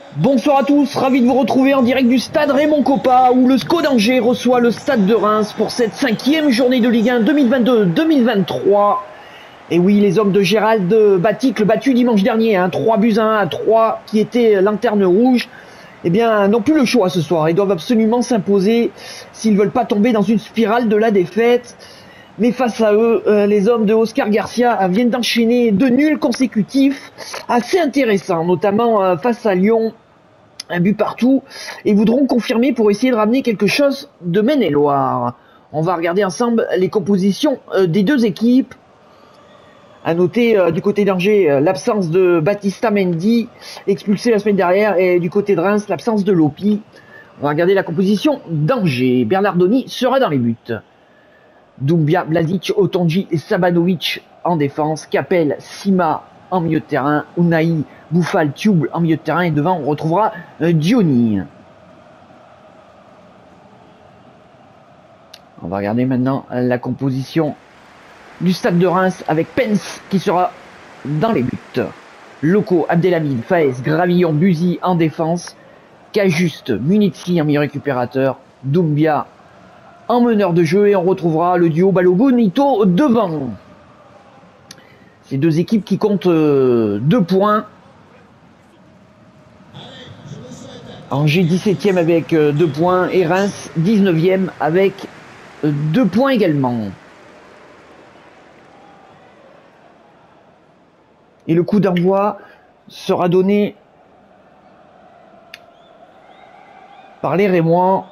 Bonsoir à tous, ravi de vous retrouver en direct du stade Raymond Kopa où le SCO d'Angers reçoit le stade de Reims pour cette 5e journée de Ligue 1 2022-2023. Et oui, les hommes de Gérald Batic, le battu dimanche dernier, 3-1 à 3 qui était lanterne rouge, eh bien n'ont plus le choix ce soir. Ils doivent absolument s'imposer s'ils ne veulent pas tomber dans une spirale de la défaite. Mais face à eux, les hommes de Oscar Garcia viennent d'enchaîner 2 nuls consécutifs assez intéressants, notamment face à Lyon, un but partout, et voudront confirmer pour essayer de ramener quelque chose de Maine-et-Loire. On va regarder ensemble les compositions des deux équipes. À noter du côté d'Angers l'absence de Baptista Mendy, expulsé la semaine dernière, et du côté de Reims l'absence de Lopi. On va regarder la composition d'Angers. Bernardoni sera dans les buts. Doumbia, Blazic, Otonji et Sabanovic en défense. Capel, Sima en milieu de terrain. Unai, Bouffal, Tube en milieu de terrain. Et devant, on retrouvera Diony. On va regarder maintenant la composition du stade de Reims avec Pence qui sera dans les buts. Loco, Abdelhamid, Faes, Gravillon, Buzy en défense. Cajuste, Munitsi en milieu récupérateur. Doumbia en meneur de jeu, et on retrouvera le duo Balogun-Ito devant. Ces deux équipes qui comptent 2 points. Angers 17e avec 2 points et Reims 19e avec 2 points également. Et le coup d'envoi sera donné par les Rémois.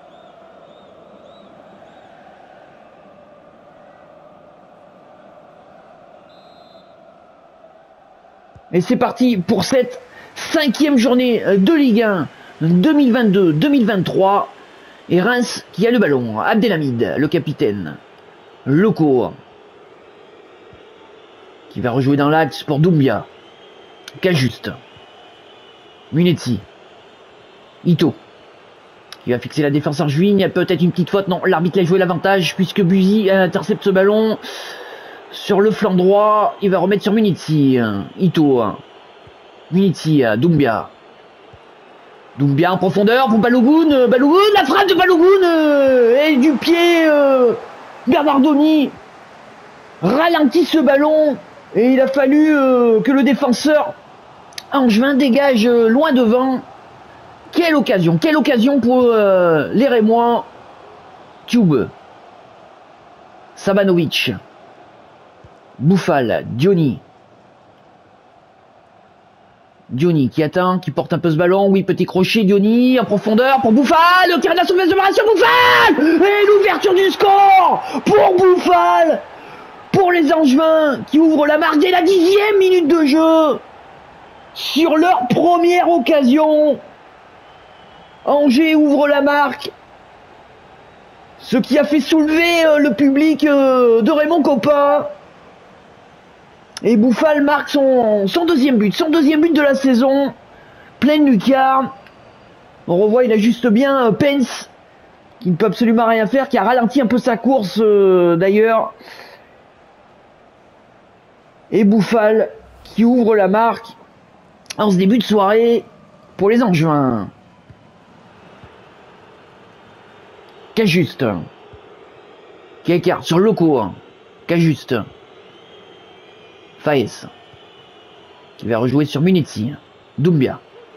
Et c'est parti pour cette 5e journée de Ligue 1 2022-2023. Et Reims qui a le ballon. Abdelhamid, le capitaine. Loco, qui va rejouer dans l'axe pour Doumbia. Cajuste. Munetsi. Ito, qui va fixer la défense en juin. Il y a peut-être une petite faute. Non, l'arbitre a joué l'avantage puisque Buzy intercepte ce ballon. Sur le flanc droit, il va remettre sur Munitsi. Ito. Munitsi, Doumbia. Doumbia en profondeur pour Balogun. Balogun, la frappe de Balogun et du pied. Bernardoni ralentit ce ballon. Et il a fallu que le défenseur angevin dégage loin devant. Quelle occasion pour les Rémois. Tube. Sabanovic. Bouffal, Diony. Diony qui attend, qui porte un peu ce ballon. Oui, petit crochet, Diony en profondeur pour Bouffal. Le tir de la surface de réparation, Bouffal. Et l'ouverture du score pour Bouffal. Pour les Angevins qui ouvrent la marque dès la 10e minute de jeu. Sur leur première occasion. Angers ouvre la marque. Ce qui a fait soulever le public de Raymond Kopa. Et Bouffal marque son deuxième but de la saison, pleine lucarne. On revoit, il ajuste bien Pence, qui ne peut absolument rien faire, qui a ralenti un peu sa course d'ailleurs. Et Bouffal qui ouvre la marque en ce début de soirée pour les Angevins. Cajuste, qui écarte sur Loco. Cajuste. Faes, qui va rejouer sur Munitsi. Doumbia.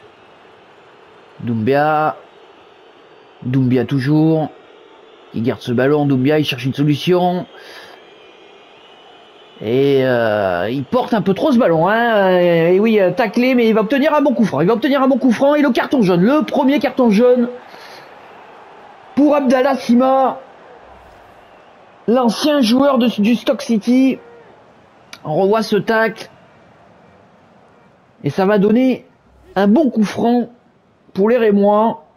Doumbia toujours. Il garde ce ballon. Doumbia, il cherche une solution. Et il porte un peu trop ce ballon. Et oui, taclé, mais il va obtenir un bon coup franc. Et le carton jaune. Le premier carton jaune pour Abdallah Sima, l'ancien joueur du Stoke City. On revoit ce tacle. Et ça va donner un bon coup franc pour les Rémois.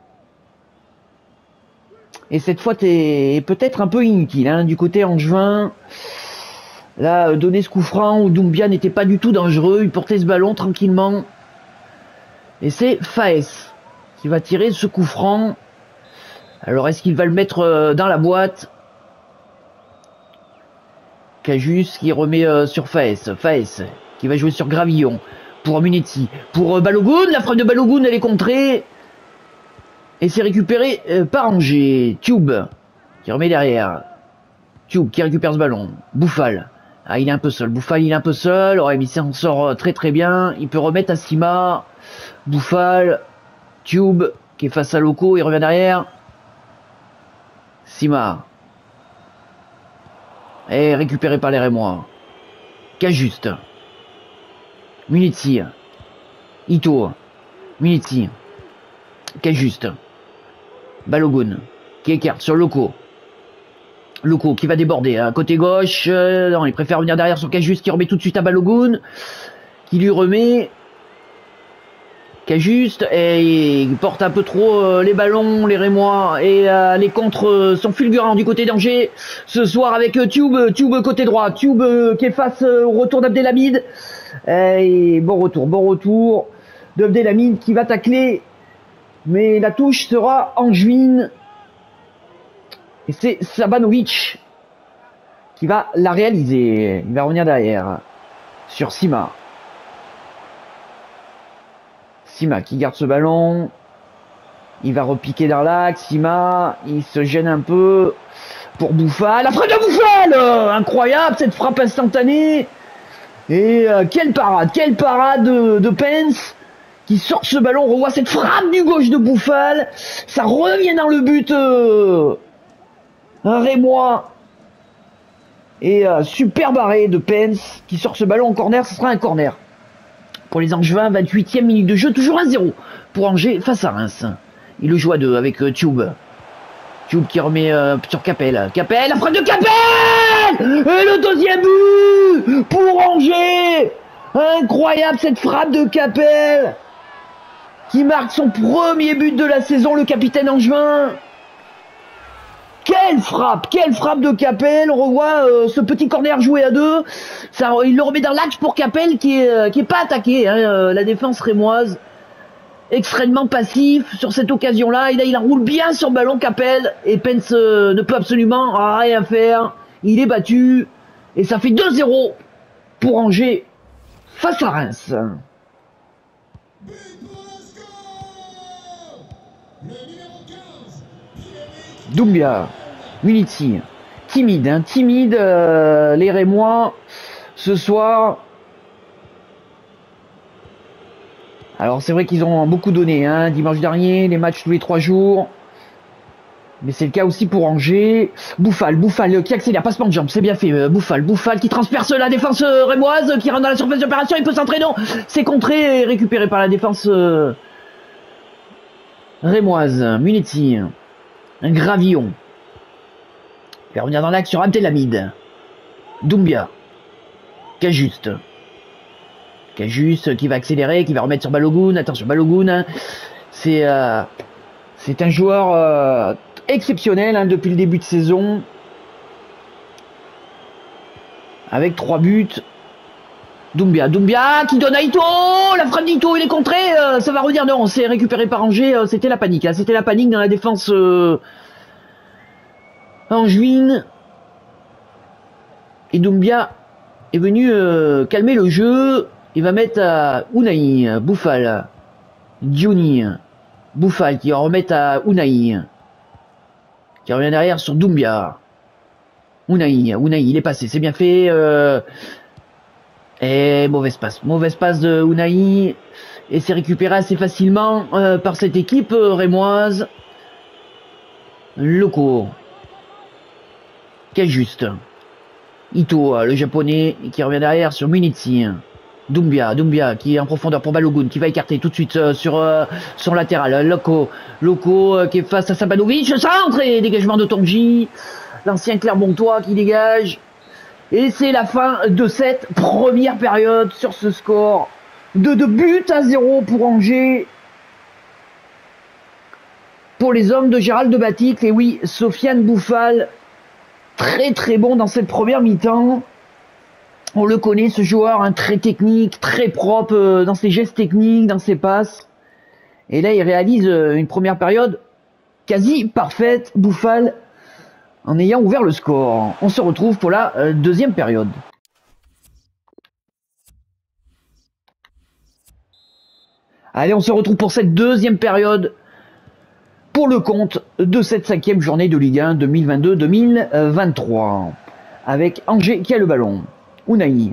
Et cette faute est peut-être un peu inutile du côté angevin. Là, donner ce coup franc où Doumbia n'était pas du tout dangereux. Il portait ce ballon tranquillement. Et c'est Faes qui va tirer ce coup franc. Alors, est-ce qu'il va le mettre dans la boîte ? Cajus qui remet sur Faes qui va jouer sur Gravillon. pour Munetsi, pour Balogun, la frappe de Balogun elle est contrée. Et c'est récupéré par Angers. Tube qui remet derrière. Tube qui récupère ce ballon. Bouffal. Ah, il est un peu seul. Bouffal, il est un peu seul. Ouais, mais il s'en sort très très bien. Il peut remettre à Sima. Bouffal. Tube qui est face à Loco. Il revient derrière. Sima. Et récupéré par les Rémois. Cajuste. Munetsi. Ito. Munetsi. Cajuste. Balogun qui écarte sur Loco. Loco qui va déborder à côté gauche. Non, il préfère venir derrière sur Cajuste qui remet tout de suite à Balogun. Qui lui remet. Cajuste et il porte un peu trop les ballons, les Rémois. Et les contres sont fulgurants du côté d'Angers. Ce soir avec Tube côté droit. Tube qui est face au retour d'Abdelhamid. Et bon retour d'Abdelhamid qui va tacler. Mais la touche sera Angevine. Et c'est Sabanovic qui va la réaliser. Il va revenir derrière. Sur Sima. Sima qui garde ce ballon. Il va repiquer dans l'axe. Sima, il se gêne un peu. Pour Bouffal. La frappe de Bouffal, incroyable cette frappe instantanée. Et quelle parade de Pence. Qui sort ce ballon, on revoit cette frappe du gauche de Bouffal. Ça revient dans le but. Rémois. Et super barré de Pence qui sort ce ballon en corner. Ce sera un corner. Pour les Angevins, 28e minute de jeu. Toujours 1-0 pour Angers face à Reims. Il le joue à 2 avec Tube. Tube qui remet sur Capel. Capel, la frappe de Capel. Et le deuxième but pour Angers. Incroyable cette frappe de Capel. Qui marque son premier but de la saison, le capitaine angevin. Quelle frappe de Capel. On revoit ce petit corner joué à 2. Ça, il le remet dans l'axe pour Capel qui est pas attaqué. La défense rémoise extrêmement passif sur cette occasion-là. Et là, il enroule bien sur le ballon Capel. Et Pence ne peut absolument rien faire. Il est battu. Et ça fait 2-0 pour Angers face à Reims. Doumbia, Munetsi, timide, les Rémois ce soir. Alors c'est vrai qu'ils ont beaucoup donné, dimanche dernier, les matchs tous les 3 jours. Mais c'est le cas aussi pour Angers. Bouffal qui accélère, passement de jambes, c'est bien fait. Bouffal qui transperce la défense rémoise, qui rentre dans la surface d'opération, il peut s'entraîner, non. C'est contré et récupéré par la défense rémoise. Munetsi. Un gravillon. Il va revenir dans l'axe sur Abdelhamid. Doumbia. Cajuste qui va accélérer, qui va remettre sur Balogun. Attention, Balogun. C'est un joueur exceptionnel depuis le début de saison. Avec 3 buts. Doumbia qui donne à Ito. La frappe d'Ito, il est contré. Ça va revenir. Non, c'est récupéré par Angers. C'était la panique. C'était la panique dans la défense angevine. Et Doumbia est venu calmer le jeu. Il va mettre à Unai. Bouffal. Diony. Bouffal qui va remettre à Unai. Qui revient derrière sur Doumbia. Unai, il est passé. C'est bien fait. Et mauvaise passe de Unai. Et c'est récupéré assez facilement par cette équipe rémoise. Loco. Cajuste. Ito, le japonais, qui revient derrière sur Munetsi. Doumbia qui est en profondeur pour Balogun, qui va écarter tout de suite sur son latéral. Loco qui est face à Sabanovic. Centre et dégagement de Tongi. L'ancien Clermontois qui dégage. Et c'est la fin de cette première période sur ce score de 2-0 pour Angers. Pour les hommes de Gérald de Batic. Et oui, Sofiane Bouffal, très très bon dans cette première mi-temps. On le connaît, ce joueur, très technique, très propre dans ses gestes techniques, dans ses passes. Et là, il réalise une première période quasi parfaite, Bouffal, en ayant ouvert le score. On se retrouve pour la deuxième période. Allez, on se retrouve pour cette deuxième période pour le compte de cette 5e journée de Ligue 1 2022-2023. Avec Angers qui a le ballon. Unai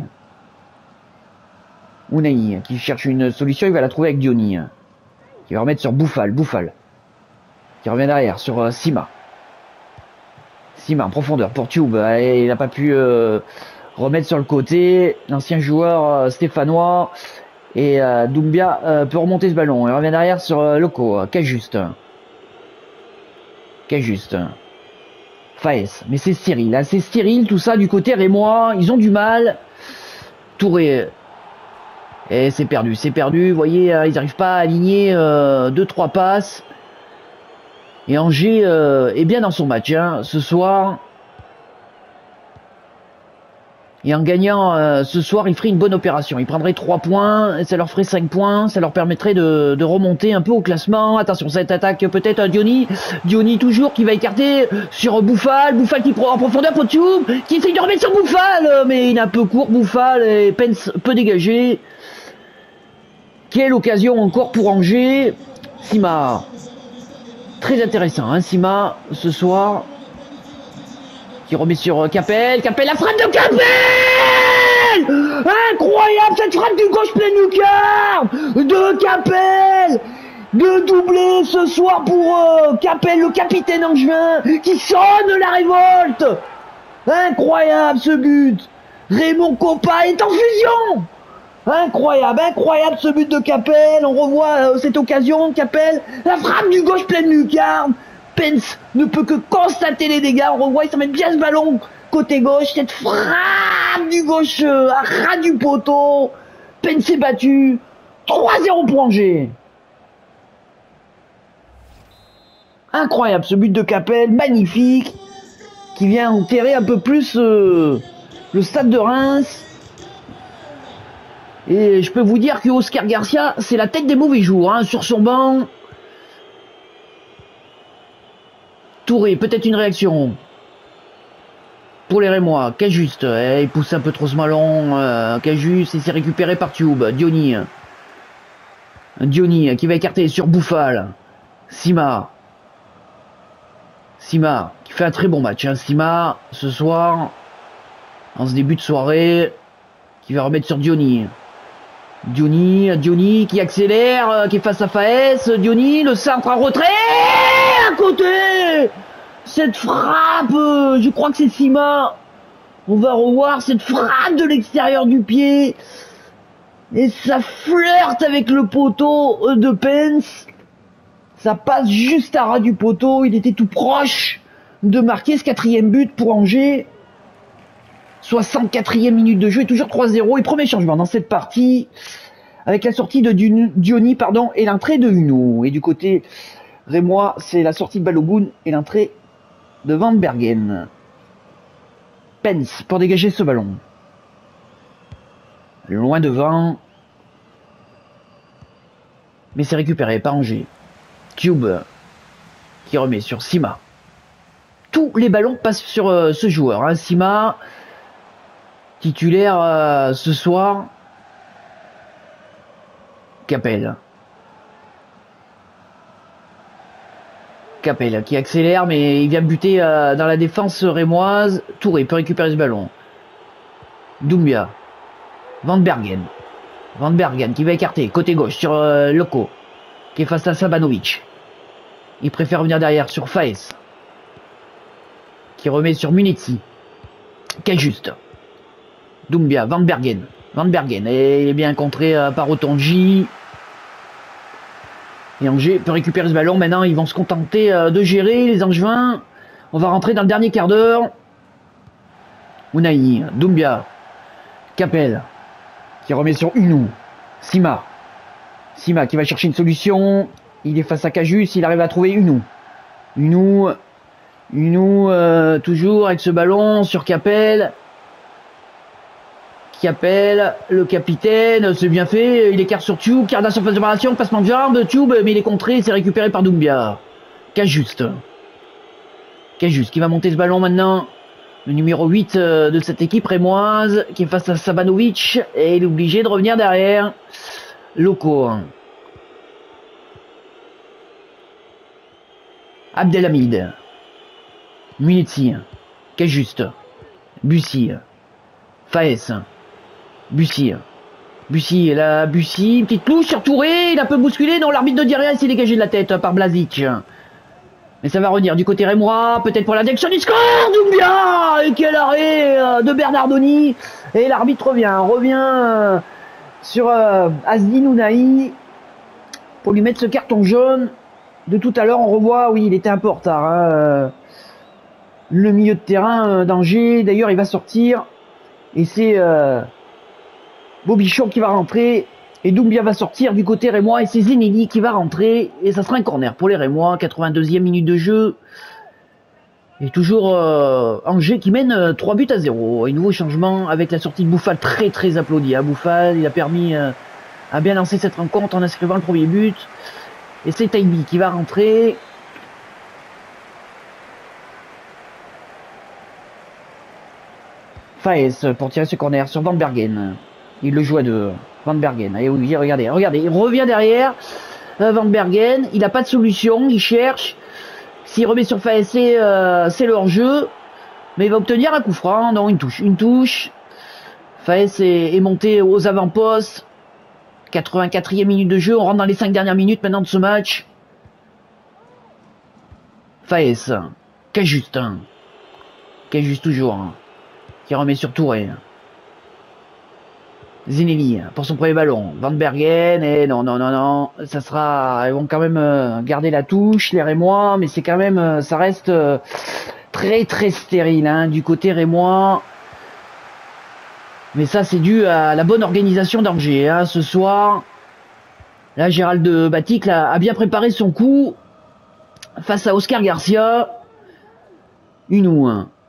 qui cherche une solution, il va la trouver avec Diony. Qui va remettre sur Bouffal. Qui revient derrière sur Sima. Sima en profondeur pour Tube. Il n'a pas pu remettre sur le côté. L'ancien joueur stéphanois. Et Doumbia peut remonter ce ballon. Il revient derrière sur Loco. Cajuste. Faes. Mais c'est stérile. Là, c'est stérile tout ça du côté rémois. Ils ont du mal. Touré. Et c'est perdu. Vous voyez, ils n'arrivent pas à aligner 2-3 passes. Et Angers est bien dans son match hein, ce soir. Et en gagnant ce soir, il ferait une bonne opération. Il prendrait 3 points, ça leur ferait 5 points. Ça leur permettrait de remonter un peu au classement. Attention, cette attaque peut-être à Diony. Diony toujours qui va écarter sur Bouffal. Bouffal qui prend en profondeur pour Tube, qui essaye de remettre sur Bouffal. Mais il est un peu court Bouffal et Pence peut dégager. Quelle occasion encore pour Angers. Sima. Très intéressant, hein, Sima, ce soir. Qui remet sur Capel. Capel, la frappe de Capel! Incroyable cette frappe du gauche pleine lucarne de Capel! De doubler ce soir pour Capel, le capitaine angevin, qui sonne la révolte! Incroyable ce but! Raymond Kopa est en fusion! Incroyable ce but de Capel. On revoit cette occasion, Capel, la frappe du gauche pleine lucarne. Pence ne peut que constater les dégâts. On revoit, il s'emmène bien ce ballon côté gauche. Cette frappe du gauche à ras du poteau. Pence est battu. 3-0 pour Angers. Incroyable ce but de Capel, magnifique, qui vient enterrer un peu plus le stade de Reims. Et je peux vous dire que Oscar Garcia, c'est la tête des mauvais jours hein, sur son banc. Touré, peut-être une réaction pour les Rémois. Cajuste, il pousse un peu trop ce ballon. Cajuste, et c'est récupéré par Tube. Diony qui va écarter sur Bouffal. Sima qui fait un très bon match. Hein. Sima, ce soir, en ce début de soirée, qui va remettre sur Diony qui accélère, qui est face à Faes. Diony, le centre en retrait, à côté. Cette frappe, je crois que c'est Sima. On va revoir cette frappe de l'extérieur du pied. Et ça flirte avec le poteau de Pence. Ça passe juste à ras du poteau. Il était tout proche de marquer ce 4e but pour Angers. 64e minute de jeu et toujours 3-0. Et premier changement dans cette partie avec la sortie de Diony et l'entrée de Huno. Et du côté rémois, c'est la sortie de Balogun et l'entrée de Van Bergen. Pence pour dégager ce ballon. Loin devant. Mais c'est récupéré par Angers. Tube qui remet sur Sima. Tous les ballons passent sur ce joueur. Hein. Sima, titulaire ce soir. Capel qui accélère, mais il vient buter dans la défense rémoise. Touré peut récupérer ce ballon. Doumbia. Van Bergen qui va écarter côté gauche sur Loco, qui est face à Sabanovic. Il préfère revenir derrière sur Faes, qui remet sur Munetsi. Cajuste. Doumbia, Van Bergen, et il est bien contré par Otonji. Et Angers peut récupérer ce ballon. Maintenant, ils vont se contenter de gérer les Angevins. On va rentrer dans le dernier quart d'heure. Unai, Doumbia, Capel, qui remet sur Huno. Sima qui va chercher une solution. Il est face à Cajus, il arrive à trouver Huno. Toujours avec ce ballon sur Capel. Le capitaine, c'est bien fait, il écarte sur Tube, quart de la surface de réparation, passement de jambe, Tube, mais il est contré, c'est récupéré par Doumbia. Cajuste qui va monter ce ballon maintenant, le numéro 8 de cette équipe rémoise, qui est face à Sabanovic, et il est obligé de revenir derrière. Loco Abdelhamid. Munetsi. Cajuste. Bussy. Faes. Bussy. Bussy, là, Bussy, petite touche sur Touré, il a un peu bousculé, non, l'arbitre de Diarra s'est dégagé de la tête par Blazic. Mais ça va revenir du côté rémois, peut-être pour la direction du score, Doumbia. Et quel arrêt de Bernardoni. Et l'arbitre revient sur Asdin Ounahi pour lui mettre ce carton jaune. De tout à l'heure, on revoit, oui, il était un peu en retard. Hein. Le milieu de terrain d'Angers, d'ailleurs, il va sortir. Et c'est Bobichon qui va rentrer. Et Doumbia va sortir du côté rémois. Et c'est Zenelli qui va rentrer. Et ça sera un corner pour les Rémois. 82e minute de jeu. Et toujours Angers qui mène 3-0. Et nouveau changement avec la sortie de Bouffal, très très applaudi. Hein. Bouffal, il a permis à bien lancer cette rencontre en inscrivant le premier but. Et c'est Taibi qui va rentrer. Faes pour tirer ce corner sur Van Bergen. Il le joue à deux. Van Bergen. Et oui, regardez, il revient derrière. Van Bergen, il n'a pas de solution, il cherche. S'il remet sur Faes, c'est le hors-jeu. Mais il va obtenir un coup franc. Non, une touche. Faes est monté aux avant-postes. 84e minute de jeu. On rentre dans les 5 dernières minutes maintenant de ce match. Faes. Cajuste. Cajuste toujours. Qui remet sur Touré. Zenelli pour son premier ballon. Van Bergen, et non. Ça sera, ils vont quand même garder la touche, les Rémois, mais c'est quand même, ça reste très très stérile hein, du côté rémois. Mais ça c'est dû à la bonne organisation d'Angers hein, ce soir. Là Gérald Batic a bien préparé son coup face à Oscar Garcia. Unou.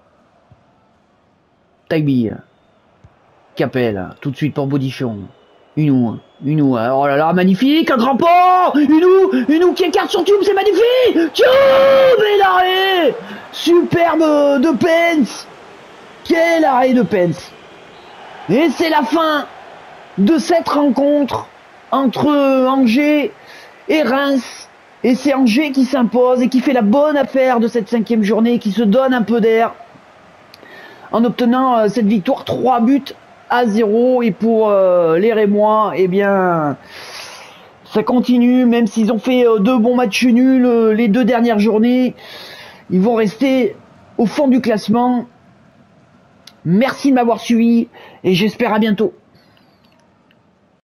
Taibi. Capel, tout de suite pour Bodichon. Unou, oh là là, magnifique, un grand port. Unou qui écarte son tube, c'est magnifique. Tube et l'arrêt. Superbe de Pence. Quel arrêt de Pence. Et c'est la fin de cette rencontre entre Angers et Reims. Et c'est Angers qui s'impose et qui fait la bonne affaire de cette 5e journée, qui se donne un peu d'air en obtenant cette victoire 3-0. Et pour les Rémois, eh bien, ça continue, même s'ils ont fait 2 bons matchs nuls les 2 dernières journées. Ils vont rester au fond du classement. Merci de m'avoir suivi et j'espère à bientôt.